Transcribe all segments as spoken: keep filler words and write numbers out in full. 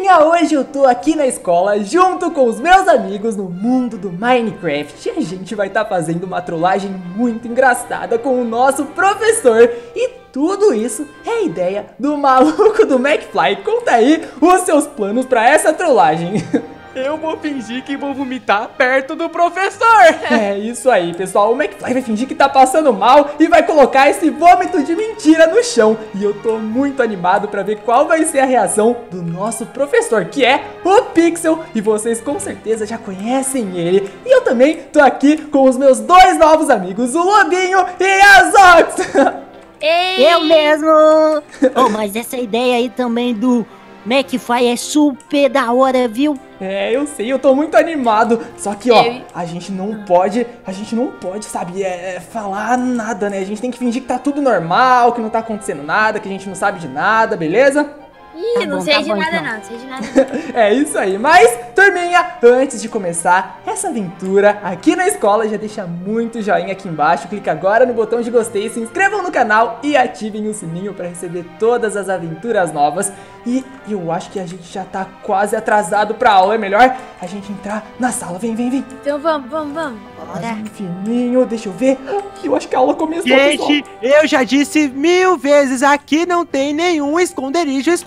Turminha, hoje eu tô aqui na escola junto com os meus amigos no mundo do Minecraft. E a gente vai estar tá fazendo uma trollagem muito engraçada com o nosso professor. E tudo isso é ideia do maluco do McFly. Conta aí os seus planos pra essa trollagem. Eu vou fingir que vou vomitar perto do professor. É isso aí, pessoal. O McFly vai fingir que tá passando mal e vai colocar esse vômito de mentira no chão. E eu tô muito animado pra ver qual vai ser a reação do nosso professor, que é o Pixel. E vocês com certeza já conhecem ele. E eu também tô aqui com os meus dois novos amigos, o Lobinho e a Zox. Ei. Eu mesmo. Oh, mas essa ideia aí também do McFly é super da hora, viu? É, eu sei, eu tô muito animado. Só que, ó, a gente não pode, a gente não pode, sabe, é, é, falar nada, né? A gente tem que fingir que tá tudo normal, que não tá acontecendo nada, que a gente não sabe de nada, beleza? Ih, tá não bom, sei tá de bom, nada então. não, não sei de nada. É isso aí, mas, turminha, antes de começar essa aventura aqui na escola, já deixa muito joinha aqui embaixo, clica agora no botão de gostei, se inscrevam no canal e ativem o sininho para receber todas as aventuras novas. E eu acho que a gente já tá quase atrasado pra aula, é melhor a gente entrar na sala, vem, vem, vem. Então vamos, vamos, vamos. Azul fininho, deixa eu ver, eu acho que a aula começou, Gente, pessoal. eu já disse mil vezes, aqui não tem nenhum esconderijo. Esco...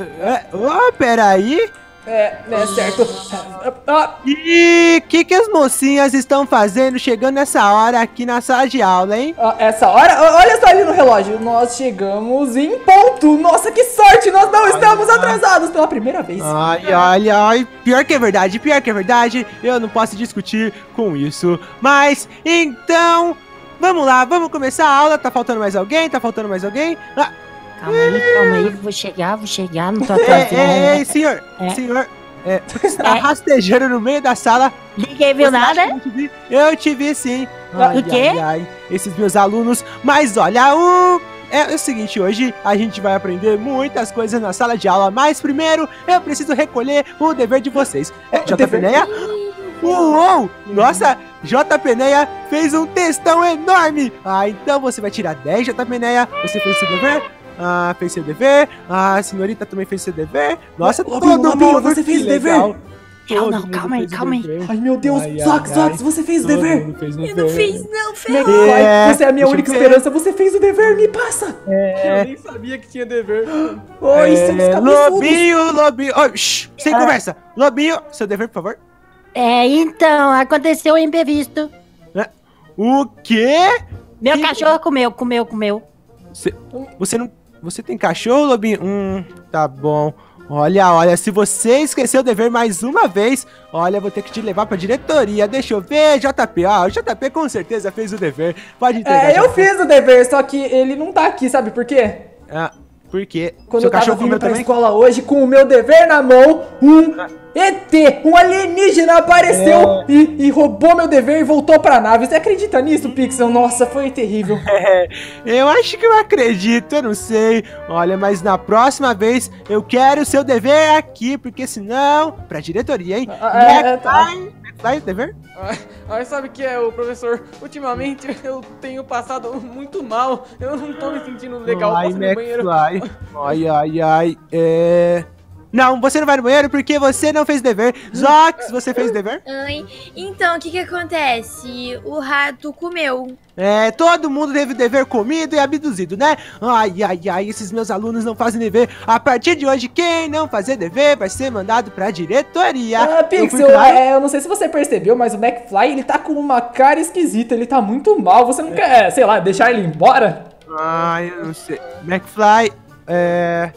Oh, peraí. É, né, certo. Ah, E o que, que as mocinhas estão fazendo chegando nessa hora aqui na sala de aula, hein? ah, essa hora, ó, olha só ali no relógio, nós chegamos em ponto. Nossa, que sorte, nós não estamos atrasados pela primeira vez. Ai, ai, ai, pior que é verdade, pior que é verdade, eu não posso discutir com isso. Mas, então, vamos lá, vamos começar a aula. Tá faltando mais alguém? Tá faltando mais alguém? Ah, Calma aí, calma aí, vou chegar, vou chegar, não tô ei, atrasando. ei, ei, senhor, É. senhor, é, você está É. rastejando no meio da sala. Ninguém viu Você nada? acha que eu te vi? Eu te vi sim. O quê? Ai, ai, esses meus alunos. Mas olha, o... é o seguinte, hoje a gente vai aprender muitas coisas na sala de aula. Mas primeiro, eu preciso recolher o dever de vocês. É, J P Neia? Uou! Nossa, J P Neia fez um textão enorme. Ah, então você vai tirar dez, J P Neia. Você fez seu dever? Ah, fez seu dever. Ah, a senhorita também fez seu dever. Nossa, Lobinho, todo Lobinho, mundo você fez que o dever? legal. Calma, Todo não, mundo calma aí, fez o calma aí. dever. Ai, meu Deus, Ai, Zox, ai, Zox, ai. você fez o Todo dever? mundo fez o Eu não dever. fiz não, ferrou. McFly, É, você é a minha deixa única eu ver. esperança, você fez o dever, me passa. É, É, nem sabia que tinha dever. Oi, seus É, cabeçudos. Lobinho, Lobinho. Oh, shh, sem Ah. conversa. Lobinho, seu dever, por favor. É, então, aconteceu o imprevisto. O quê? Meu Que- cachorro comeu, comeu, comeu. Você, você não. Você tem cachorro, Lobinho? Hum, tá bom. Olha, olha, se você esqueceu o dever mais uma vez, olha, vou ter que te levar pra diretoria. Deixa eu ver, J P. Ah, o J P com certeza fez o dever. Pode entregar. É, eu J P. fiz o dever, só que ele não tá aqui, sabe por quê? Ah, por quê? Quando Seu eu tava cachorro vindo comeu pra também? escola hoje com o meu dever na mão, um E T, um alienígena apareceu É. e, e roubou meu dever e voltou pra nave. Você acredita nisso, Pixel? Nossa, foi terrível. É, eu acho que eu acredito, eu não sei. Olha, mas na próxima vez eu quero o seu dever aqui, porque senão, pra diretoria, hein? Ah, é, é, tá. Vai, vai, dever? Ai, sabe o que é, o professor? Ultimamente eu tenho passado muito mal. Eu não tô me sentindo legal. Ai, Posso ir no banheiro? McFly. Ai, ai, ai. É... Não, você não vai no banheiro porque você não fez dever. Zox, você fez dever? Ai, então, o que que acontece? O rato comeu. É, todo mundo teve dever comido e abduzido, né? Ai, ai, ai, esses meus alunos não fazem dever. A partir de hoje, quem não fazer dever vai ser mandado pra diretoria. Ah, Eu fui Pixel, claro? é, eu não sei se você percebeu, mas o McFly, ele tá com uma cara esquisita, ele tá muito mal. Você não quer, sei lá, deixar ele embora? Ai, eu não sei. McFly, é...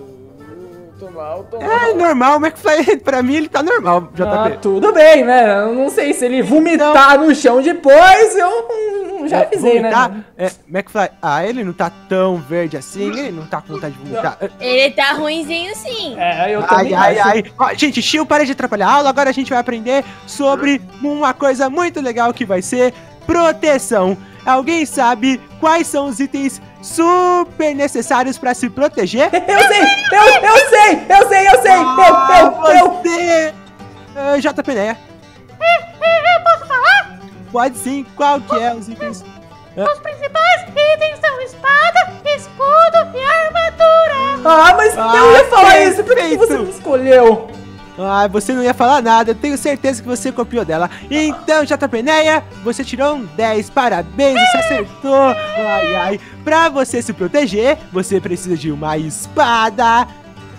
Tô mal, tô mal. É normal, o McFly, pra mim, ele tá normal, J Ah, P. tudo bem, né? Eu não sei se ele vomitar no chão depois, eu hum, já avisei, né? Vomitar, é, McFly, ah, ele não tá tão verde assim, ele não tá com vontade de vomitar. Ele tá ruinzinho sim. É, eu Ai, também ai, acho. ai. Ó, gente, Chiu, para de atrapalhar a aula. Agora a gente vai aprender sobre uma coisa muito legal que vai ser proteção. Alguém sabe quais são os itens super necessários pra se proteger? Eu sei, eu, eu sei, eu sei, eu sei, eu, eu, eu. Você... Uh, J P Neia. Eu posso falar? Pode sim. Qual que é os itens? Os principais itens são espada, escudo e armadura. Ah, mas Ah, eu ia falar isso, por que que perfeito. você me escolheu? Ah, você não ia falar nada, eu tenho certeza que você copiou dela. Então, J P Neia, você tirou um dez, parabéns, você acertou. Ai, ai. Pra você se proteger, você precisa de uma espada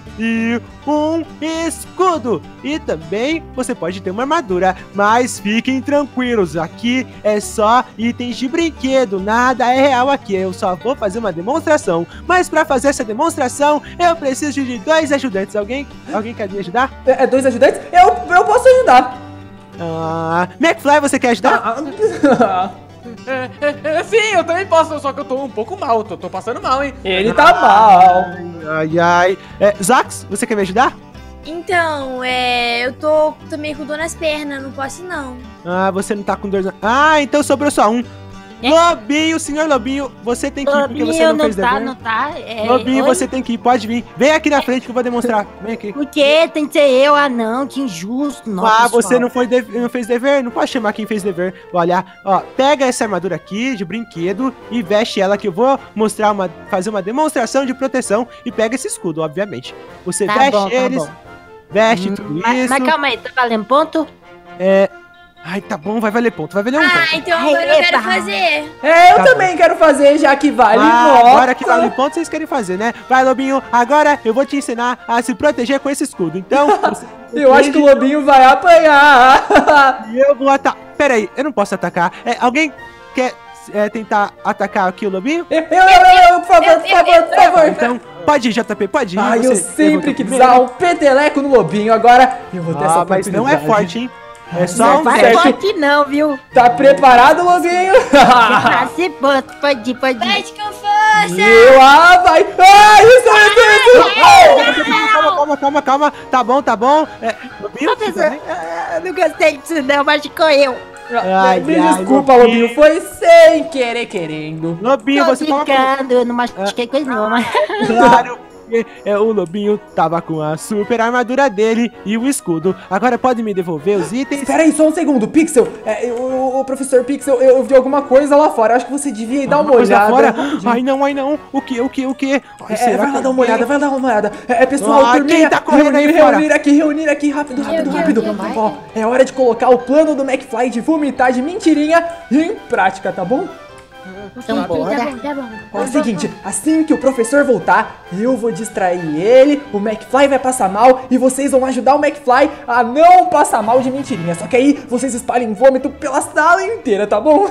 e um escudo. E também você pode ter uma armadura, mas fiquem tranquilos, aqui é só itens de brinquedo, nada é real aqui, eu só vou fazer uma demonstração. Mas pra fazer essa demonstração, eu preciso de dois ajudantes. Alguém, alguém quer me ajudar? É, é dois ajudantes? Eu, eu posso ajudar. Ah, McFly, você quer ajudar? Ah, É, é, é, sim, eu também posso, só que eu tô um pouco mal, tô, tô passando mal, hein? ele tá mal. Ai, ai. É, Zax, você quer me ajudar? Então, é. Eu tô também com dor nas pernas, não posso ir, não. Ah, você não tá com dor. na- Ah, então sobrou só um. É? Lobinho, senhor Lobinho, você tem que ir porque você Lobinho, não fez não tá, dever. não tá. É, Lobinho, oi? você tem que ir, pode vir. Vem aqui na frente que eu vou demonstrar. Vem aqui. Por quê? Tem que ser eu? Ah, não, que injusto. Nossa, Ah, pessoal. você não, foi deve- não fez dever? Não pode chamar quem fez dever. Olha, ó, pega essa armadura aqui de brinquedo e veste ela que eu vou mostrar uma, fazer uma demonstração de proteção e pega esse escudo, obviamente. Você Tá veste bom, tá eles, bom. veste Hum, tudo mas, isso. mas calma aí, tá valendo ponto? É. Ai, tá bom, vai valer ponto, vai valer um Ah, ponto. então agora eu quero Epa. fazer. É, eu Tá também quero fazer, já que vale Ah, nota. agora que vale ponto, vocês querem fazer, né? Vai, Lobinho, agora eu vou te ensinar a se proteger com esse escudo. Então, você Eu acho que o Lobinho vai apanhar. E eu vou atacar. Pera aí, eu não posso atacar. É, alguém quer é, tentar atacar aqui o Lobinho? Eu, eu, eu, eu, por favor, Eu, por eu, favor, eu, por favor. Então, pode ir, J P, pode ir. Ai, Você eu sempre levantou quis primeiro. dar um peteleco no Lobinho. Agora eu vou ter essa Ah, mas não é oportunidade. forte, hein? É Ah, só certo, um Vai certo. forte não, viu? Tá preparado, Lobinho? Ah, se ponto, pode ir, pode ir. Bate com força! Eu, ah, vai. Ai, isso, isso, isso. Ai. Calma, calma, calma, calma. Tá bom, tá bom. É, Lobinho, você Professor, também? ah, eu não gostei disso não, machucou eu. Ai, Me ai, desculpa, Lobinho. Lobinho. Foi sem querer querendo. Lobinho, Tô você toma brincando, eu não machuquei coisa nenhuma. Claro, porque, é, o Lobinho tava com a super armadura dele e o escudo. Agora pode me devolver os itens? Espera aí, só um segundo, Pixel. É, o, o professor Pixel, eu, eu vi alguma coisa lá fora. Acho que você devia ir dar uma Coisa olhada. fora? Rapidinho. Ai, não, ai, não. O que, o que, o que? Ai, É, será vai que lá dar eu uma olhada, tenho? vai lá dar uma olhada. É, é, pessoal, Ah, turminha, quem tá correndo aí reunir, fora? reunir aqui, reunir aqui, rápido, rápido, eu, rápido. eu, eu. Ó, é hora de colocar o plano do McFly de vomitar de mentirinha em prática, tá bom? Então Tá bora. bom, tá bom. Ó, é o seguinte, assim que o professor voltar, eu vou distrair ele, o McFly vai passar mal e vocês vão ajudar o McFly a não passar mal de mentirinha. Só que aí vocês espalhem vômito pela sala inteira, tá bom?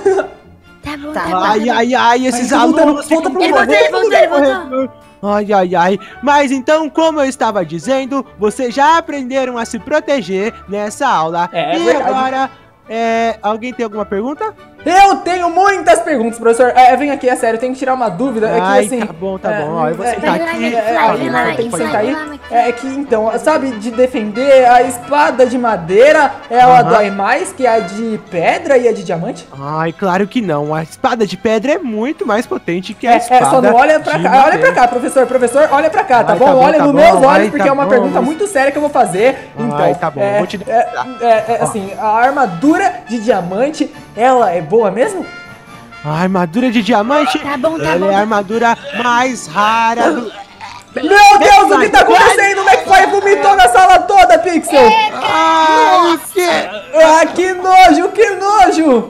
Tá bom, Tá. tá bom. Ai, ai, ai, esses Ai, voltando, alunos volta ficam pro Ele lugar, voltou, ele volta pro voltou, ele lugar. voltou. Ai, ai, ai. Mas então, como eu estava dizendo, vocês já aprenderam a se proteger nessa aula. É e verdade. agora, é, alguém tem alguma pergunta? Eu tenho muitas perguntas, professor. É, vem aqui, é sério, eu tenho que tirar uma dúvida. É Ai, que assim. tá bom, tá é, bom. Ó, eu vou é, sentar é, aqui. é, é, Vai, é, vai, tem que vai, sentar vai, aí. vai, vai. É que então, sabe, de defender a espada de madeira, ela Aham. dói mais que a de pedra e a de diamante? Ai, claro que não. A espada de pedra é muito mais potente que a É, espada é, só não olha pra de cá, olha pra madeira. cá, professor, professor, olha pra cá, tá Ai, bom? tá bom, Olha tá nos bom, meus olhos, ai, porque tá é uma bom, pergunta mas- muito séria que eu vou fazer. Então, Ai, tá bom, é, vou te é, é, é, assim, a armadura de diamante, ela é boa mesmo? A armadura de diamante, Tá bom, tá ela bom. é a armadura mais rara do... Meu Deus, o que tá acontecendo? O McFly vomitou na sala toda, Pixel! Ai, o quê? Ah, que nojo, que nojo!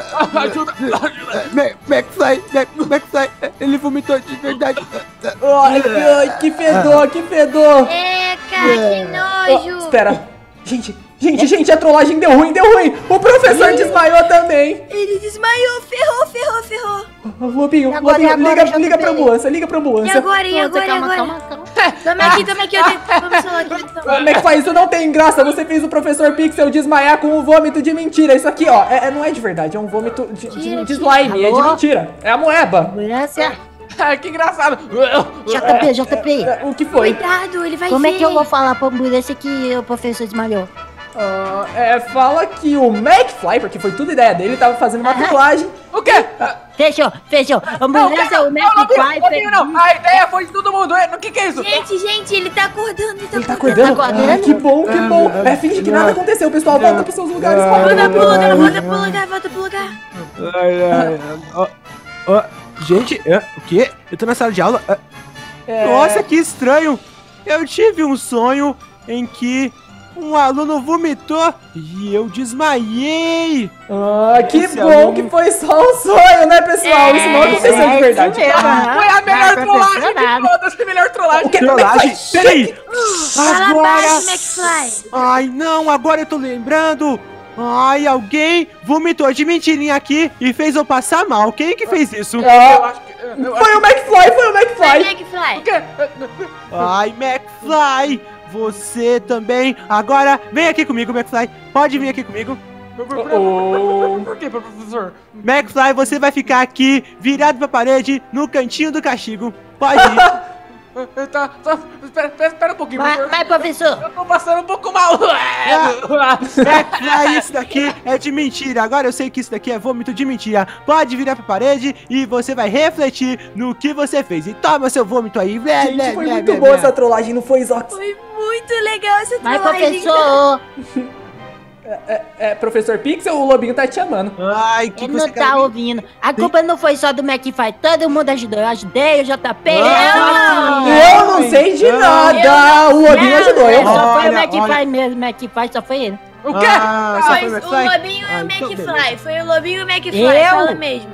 Mac- McFly, Mac- McFly, ele vomitou de verdade. Ai, ai, que fedor, que fedor! É, cara, que Ó, nojo. espera, gente, gente, gente, a trollagem deu ruim, deu ruim! O professor desmaiou também! Ele desmaiou, ferrou, ferrou, ferrou. Ô, Lobinho, E agora, Lobinho, e agora, liga, J P? liga pra ambulância, liga pra E ambulância. agora, e agora, e calma, agora? calma, calma. Toma aqui, toma aqui, eu tenho. Vamos falar aqui, Ah, toma. McFly, isso não tem graça, você fez o professor Pixel desmaiar com um vômito de mentira. Isso aqui, ó, é, é- não é de verdade, é um vômito de, de, Tira, de tira. slime, é de Alô? mentira. É a moeba. Ambulância. Ai, que engraçado. J P, J P. É, o que foi? Cuidado, ele vai Como ver. é que eu vou falar pra ambulância que o professor desmalhou? Ah, é, fala que o McFly, porque foi tudo ideia dele, tava fazendo uma trollagem. O quê? Fechou, fechou. Ambulância, o Não, Mac vai. Lobinho, não. A ideia foi de todo mundo. O que que é isso? Gente, gente, ele tá acordando, ele tá Ele tá acordando. acordando? acordando? Ah, que bom, que bom. Ah, É, finge que ah, nada aconteceu, pessoal. Volta pros seus lugares. ah, volta. Volta pro lugar, volta pro lugar, volta pro lugar. Ai, ai, ai, ó, ó, gente, é, o quê? Eu tô na sala de aula. é, É... Nossa, que estranho. Eu tive um sonho em que um aluno vomitou e eu desmaiei. Ah, que Esse bom aluno- que foi só um sonho, né, pessoal? É, isso não aconteceu é de verdade. isso mesmo, aham. Foi a melhor Não trollagem aconteceu de nada. todas, foi a melhor trollagem. O que? Trollagem? Peraí. Fala Agora. baixo, McFly. Ai, não, agora eu tô lembrando. Ai, alguém vomitou de mentirinha aqui e fez eu passar mal. Quem que fez isso? Eu Ah, acho que... eu foi o McFly, foi o Vai, McFly. McFly. quê? Ai, McFly, você também. Agora, vem aqui comigo, McFly. Pode vir aqui comigo. Oh. Por que, professor? McFly, você vai ficar aqui, virado pra parede, no cantinho do castigo. Pode ir. Tá, tá, espera, espera, espera um pouquinho, Vai, professor. vai, professor. Eu tô passando um pouco mal. McFly, isso daqui é de mentira. Agora eu sei que isso daqui é vômito de mentira. Pode virar pra parede e você vai refletir no que você fez. E toma seu vômito aí. Blé, blé, Gente, foi blé, muito blé, boa blé. essa trollagem, não foi, Zox? Foi muito legal essa Vai, trollagem. professor. É, é, professor Pixel, o Lobinho tá te chamando. Ai, que Ele você não quer tá ouvir? ouvindo. A culpa não foi só do McFly. Todo mundo ajudou. Eu ajudei, o J P. Ah, eu, Eu não sei de nada. O Lobinho Não, ajudou. Eu Só foi o Olha, McFly olha. mesmo. McFly só foi ele. O quê? Ah, só foi o Pois, o McFly? Lobinho e Ah, o então beleza. McFly. Foi o Lobinho e o McFly. Eu? Fala mesmo.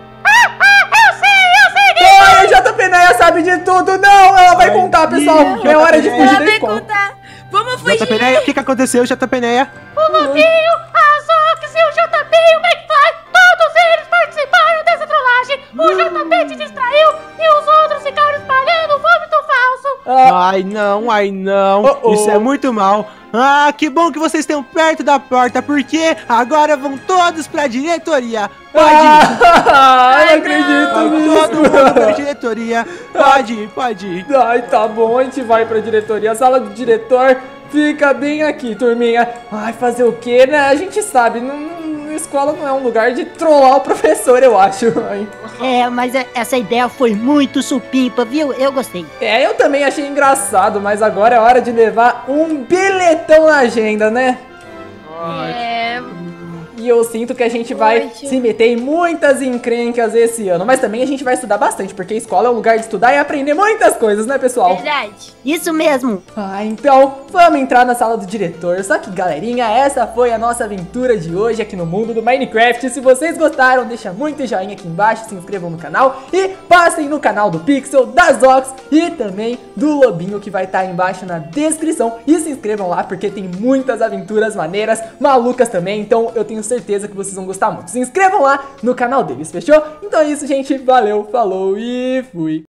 Ai, a J P Neia sabe de tudo. Não, ela vai Ai, contar, pessoal. ih, É hora de J P fugir Ela da vai escola. contar. Vamos fugir. J P Neia, o que que aconteceu, J P Neia? O Lobinho, a Zox e o J P e o McFly, todos eles participaram dessa trollagem. O J P te distraiu e os outros ficaram espalhando vômito falso. Ah, Ai, não, ai, não. Oh, oh. Isso é muito mal. Ah, que bom que vocês estão perto da porta, porque agora vão todos pra diretoria. Pode ir. ah, eu não Ai, acredito Vai nisso. todo mundo pra diretoria. Pode ir, pode ir. Ai, tá bom, a gente vai pra diretoria. A sala do diretor fica bem aqui, turminha. Ai, fazer o quê, né? A gente sabe, não, não, escola não é um lugar de trollar o professor, eu acho. Ai. É, mas é- essa ideia foi muito supimpa, viu? Eu gostei. É, eu também achei engraçado, mas agora é hora de levar um bilhetão na agenda, né? É, E eu sinto que a gente vai Poxa. se meter em muitas encrencas esse ano. Mas também a gente vai estudar bastante, porque a escola é um lugar de estudar e aprender muitas coisas, né, pessoal? verdade. Isso mesmo. Ah, então vamos entrar na sala do diretor. Só que, galerinha, essa foi a nossa aventura de hoje aqui no mundo do Minecraft. Se vocês gostaram, deixa muito joinha aqui embaixo, se inscrevam no canal e passem no canal do Pixel, da Zox e também do Lobinho, que vai estar aí embaixo na descrição. E se inscrevam lá, porque tem muitas aventuras maneiras, malucas também. Então eu tenho certeza que vocês vão gostar muito. Se inscrevam lá no canal deles, fechou? Então é isso, gente. Valeu, falou e fui!